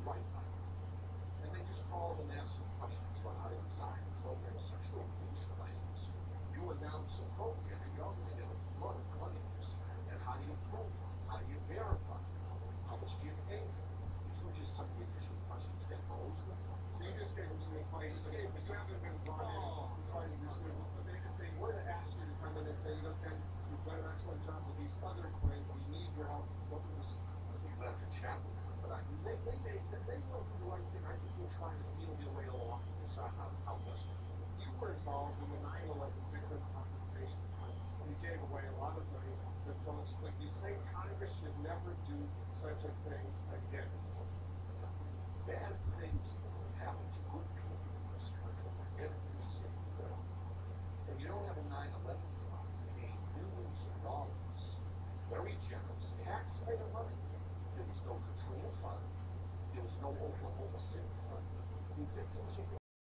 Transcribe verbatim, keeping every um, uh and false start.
right now. And they just call and ask some questions about how to design and program sexual abuse claims. You announce a program and you're going to get a flood of claims. And how do you prove them? How do you verify them? How much do you pay them? These were just some of the additional questions they posed. So you just gave them some advice. You gave them, you haven't been brought in to try to use it. But they, if they were to ask you to come in and say, look, Ken, you've done an excellent job with these other claims, we need your help, what would you say? I'd have to chat with them, but I mean, they, they, they, they will do the right thing. I think they're trying to feel their way along and decide how, how best to do it. You were involved in the nine eleven victim compensation fund. You gave away a lot of money to folks, but you say Congress should never do such a thing again. Bad things happen to good people in this country every single day. And you don't have a nine eleven fund paying millions of dollars, very generous taxpayer money. There was no Katrina fund. There was no Oklahoma City fund. The victims of